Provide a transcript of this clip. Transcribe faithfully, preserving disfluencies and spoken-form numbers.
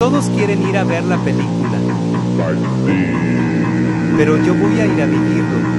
Todos quieren ir a ver la película. Pero yo voy a ir a vivirlo.